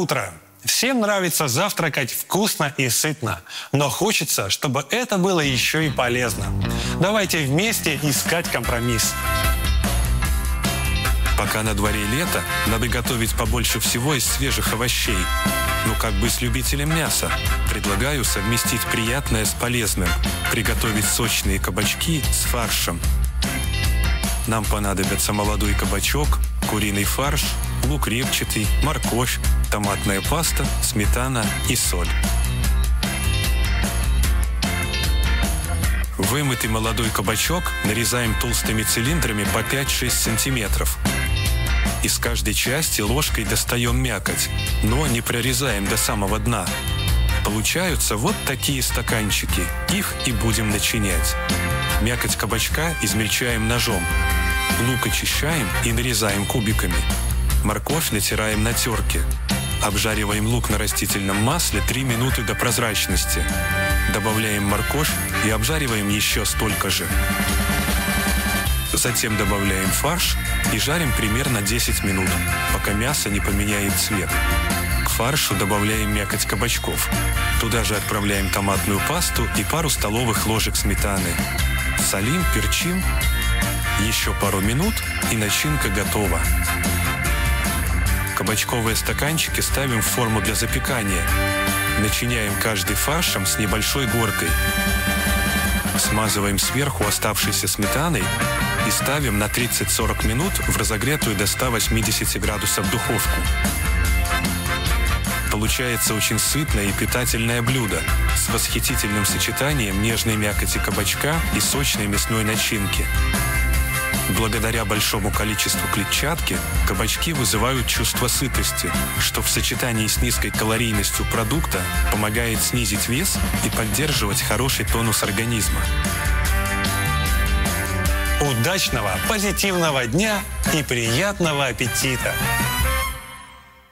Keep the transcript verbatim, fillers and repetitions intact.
утро! Всем нравится завтракать вкусно и сытно, но хочется, чтобы это было еще и полезно. Давайте вместе искать компромисс. Пока на дворе лето, надо готовить побольше всего из свежих овощей. Ну как быть с любителем мяса? Предлагаю совместить приятное с полезным. Приготовить сочные кабачки с фаршем. Нам понадобится молодой кабачок, куриный фарш, лук репчатый, морковь, томатная паста, сметана и соль. Вымытый молодой кабачок нарезаем толстыми цилиндрами по пять-шесть сантиметров. Из каждой части ложкой достаем мякоть, но не прорезаем до самого дна. Получаются вот такие стаканчики. Их и будем начинять. Мякоть кабачка измельчаем ножом. Лук очищаем и нарезаем кубиками. Морковь натираем на терке. Обжариваем лук на растительном масле три минуты до прозрачности. Добавляем морковь и обжариваем еще столько же. Затем добавляем фарш и жарим примерно десять минут, пока мясо не поменяет цвет. К фаршу добавляем мякоть кабачков. Туда же отправляем томатную пасту и пару столовых ложек сметаны. Солим, перчим. Еще пару минут, и начинка готова. Кабачковые стаканчики ставим в форму для запекания. Начиняем каждый фаршем с небольшой горкой. Смазываем сверху оставшейся сметаной и ставим на тридцать-сорок минут в разогретую до ста восьмидесяти градусов духовку. Получается очень сытное и питательное блюдо с восхитительным сочетанием нежной мякоти кабачка и сочной мясной начинки. Благодаря большому количеству клетчатки кабачки вызывают чувство сытости, что в сочетании с низкой калорийностью продукта помогает снизить вес и поддерживать хороший тонус организма. Удачного, позитивного дня и приятного аппетита!